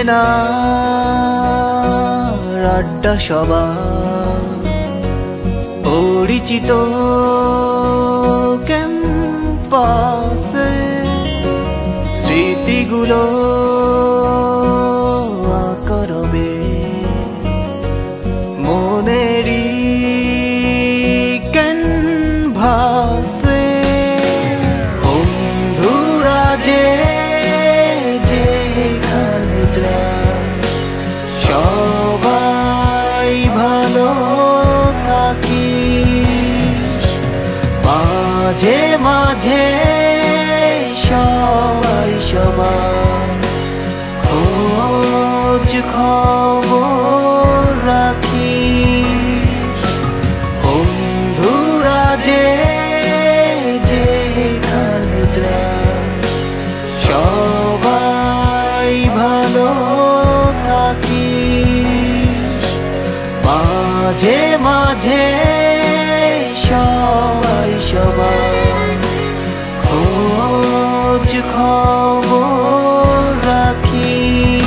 চেনা আড্ডা সবার পরিচিত ক্যাম্পাসে স্মৃতিগুলো করবে মনেরই ক্যানভাসে বন্ধুরা যেখানে যায় সবাই ভালো থাকিস মাঝে মাঝে সবাই সবার খোঁজ খবর রাখিস বন্ধুরা যেখানে যায় সবাই ভালো থাকিস মাঝে মাঝে সবাই সবার খোঁজ খবর রাখিস।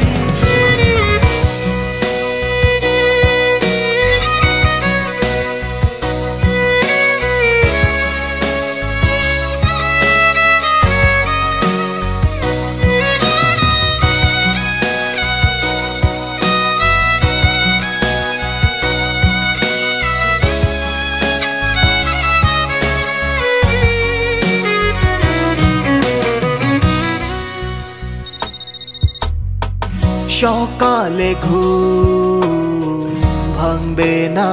সকালে ঘুম ভাঙবে না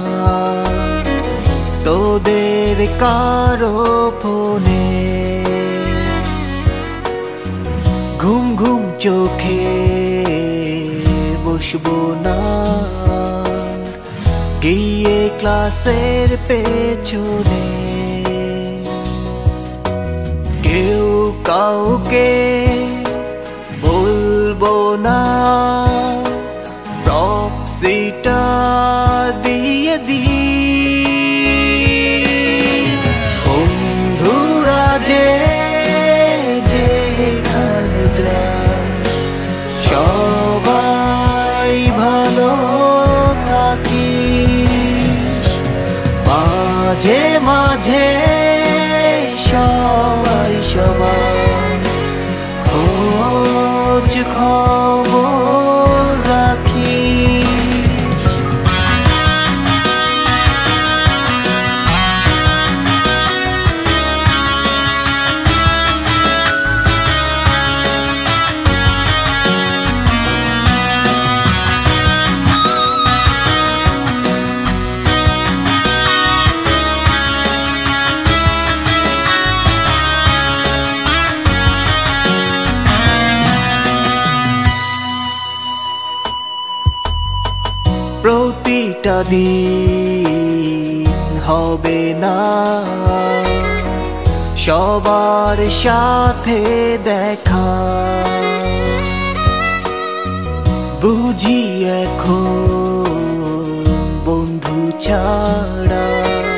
তোদের কারো ফোনে ঘুম ঘুম চোখে বসবো না গিয়ে ক্লাসের পেছনে কেউ কাউকে বলবো না প্রক্সিটা দিয়ে দি বন্ধুরা যেখানে যায় সবাই ভালো থাকিস মাঝে মাঝে সবাই সবার খোঁজ খবর রাখিস। প্রতিটা দিন হবে না সবার সাথে দেখা বুঝি এখন বন্ধু ছাড়া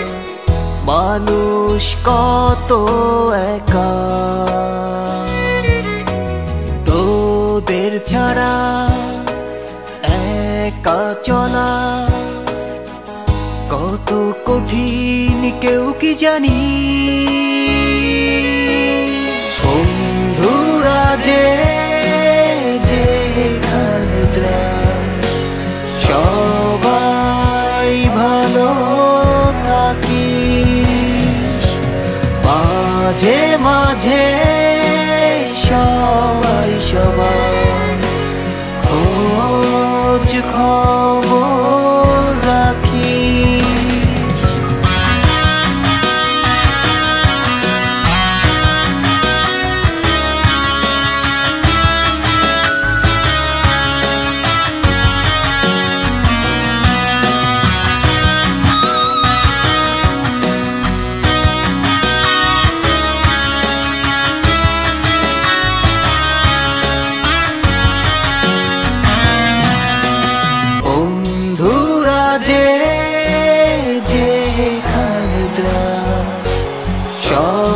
মানুষ কত একা তোদের ছাড়া একা চলা কত কঠিন কেউ কি জানি বন্ধুরা যেখানে যায় সবাই ভালো থাকিস মাঝে মাঝে সবাই সবার খোঁজ খবর রাখিস।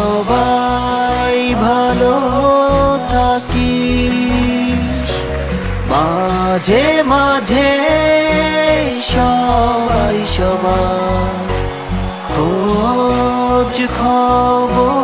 সবাই ভালো থাকিস মাঝে মাঝে সবাই সবার খোঁজ খবর